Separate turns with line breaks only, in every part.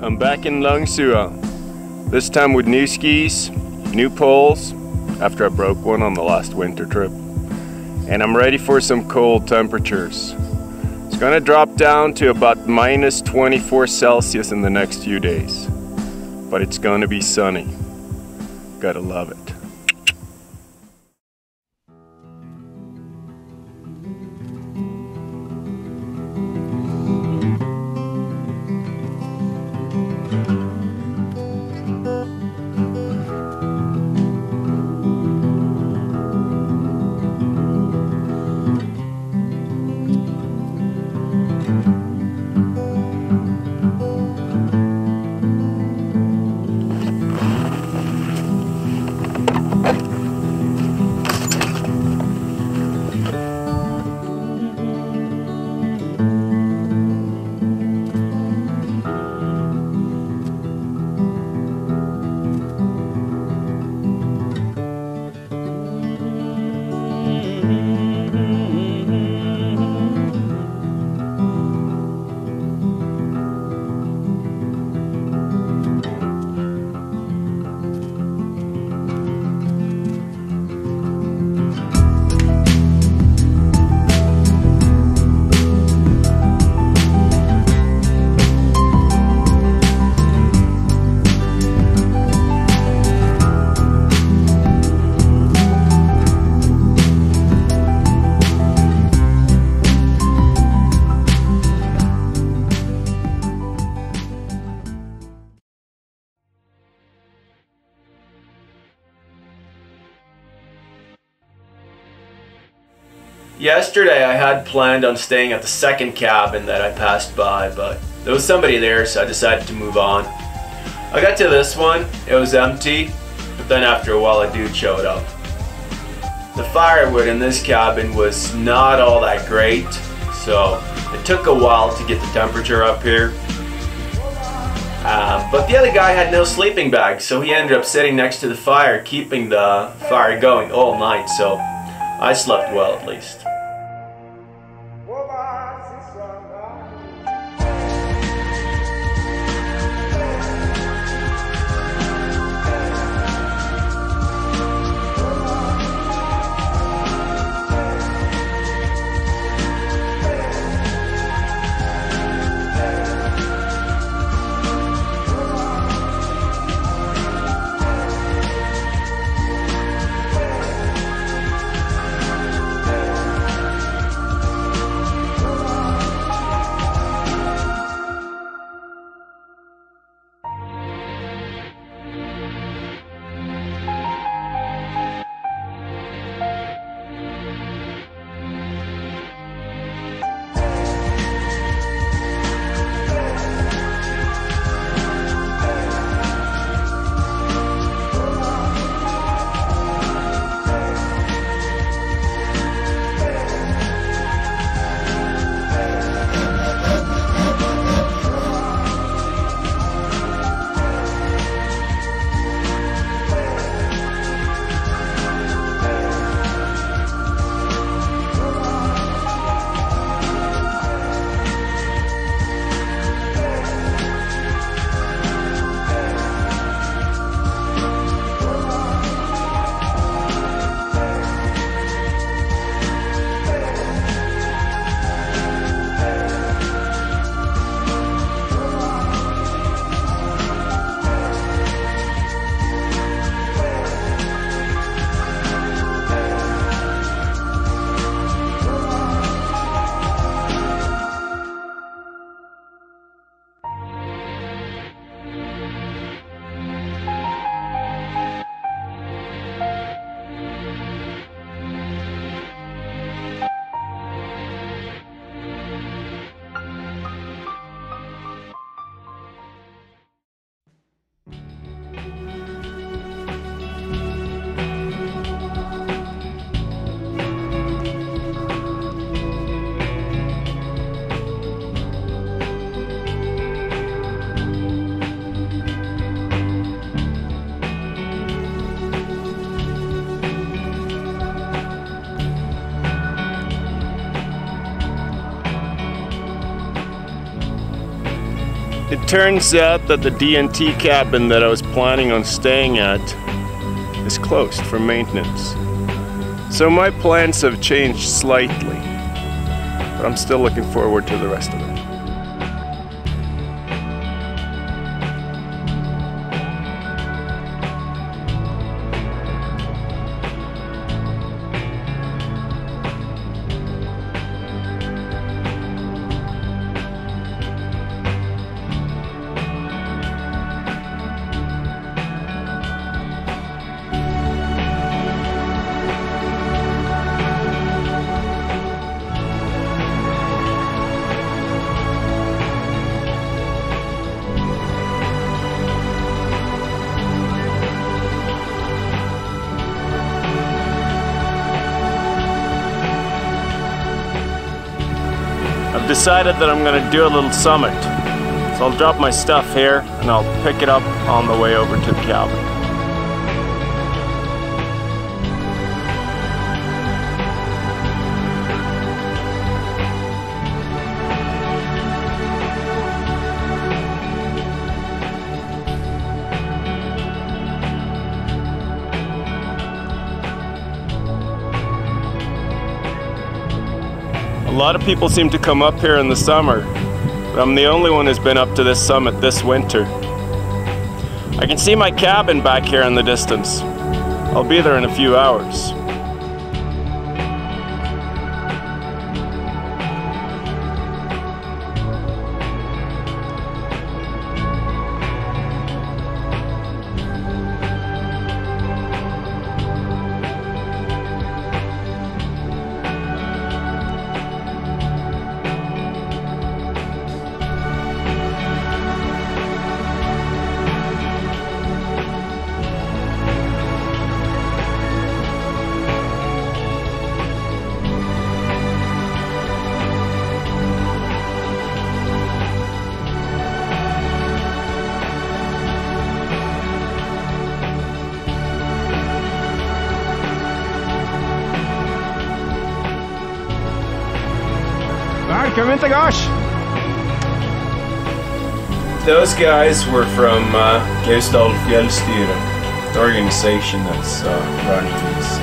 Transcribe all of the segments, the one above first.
I'm back in Langsua, this time with new skis, new poles, after I broke one on the last winter trip. And I'm ready for some cold temperatures. It's gonna drop down to about minus 24 Celsius in the next few days. But it's gonna be sunny. Gotta love it.
Yesterday I had planned on staying at the second cabin that I passed by, but there was somebody there, so I decided to move on. I got to this one, it was empty, but then after a while a dude showed up. The firewood in this cabin was not all that great, so it took a while to get the temperature up here. But the other guy had no sleeping bag, so he ended up sitting next to the fire, keeping the fire going all night, so I slept well at least.
turns out that the D&T cabin that I was planning on staying at is closed for maintenance. So my plans have changed slightly, but I'm still looking forward to the rest of it. I've decided that I'm going to do a little summit. So I'll drop my stuff here and I'll pick it up on the way over to the cabin. A lot of people seem to come up here in the summer, but I'm the only one who's been up to this summit this winter. I can see my cabin back here in the distance. I'll be there in a few hours. Those guys were from Gausdal Fjellstyre, the organization that's running this.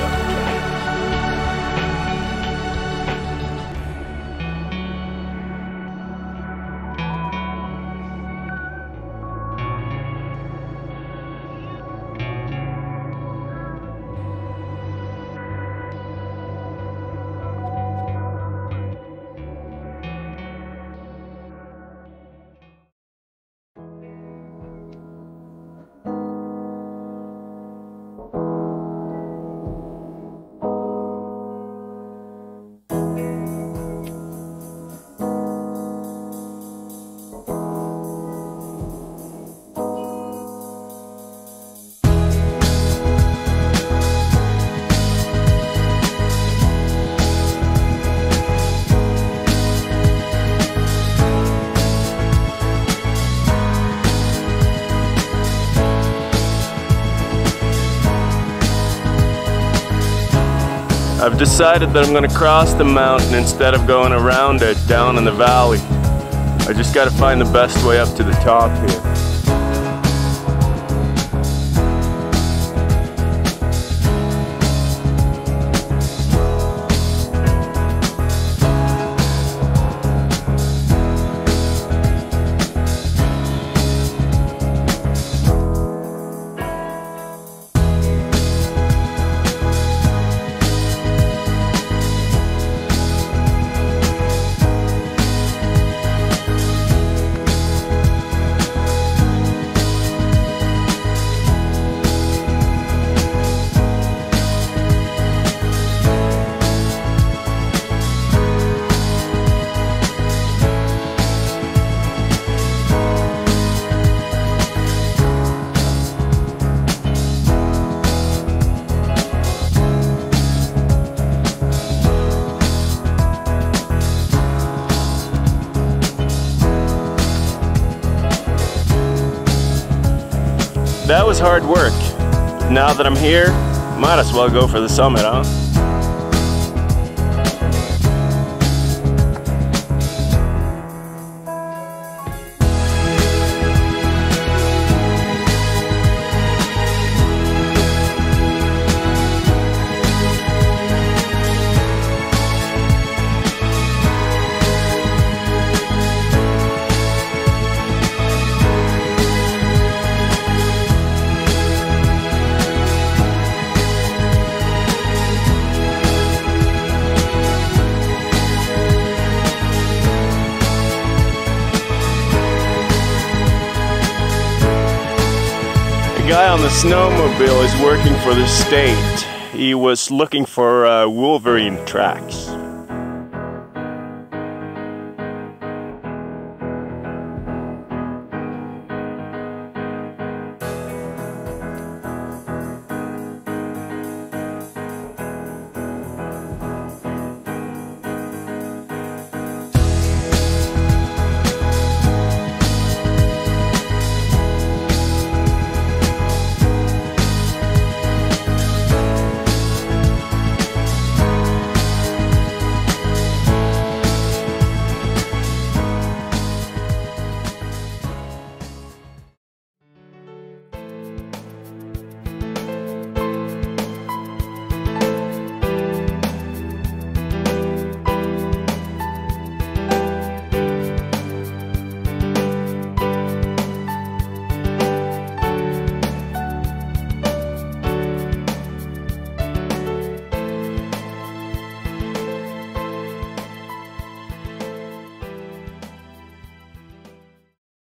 I've decided that I'm going to cross the mountain instead of going around it down in the valley. I just got to find the best way up to the top here. That was hard work. Now that I'm here, might as well go for the summit, huh? guy on the snowmobile is working for the state. He was looking for Wolverine tracks.